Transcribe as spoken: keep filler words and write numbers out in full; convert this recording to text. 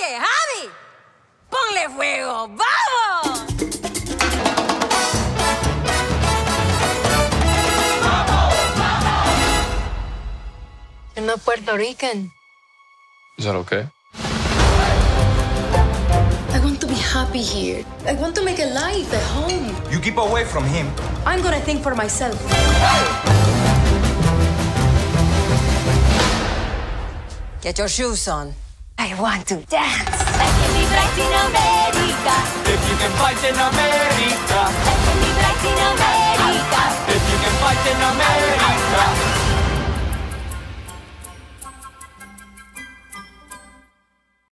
Oye, Javi, ponle fuego, ¡vamos! I'm not Puerto Rican. Is that okay? I want to be happy here. I want to make a life at home. You keep away from him. I'm gonna think for myself. Get your shoes on. I want to dance. Let me be bright in America. If you can fight in America. Let me be bright in America. If you can fight in America.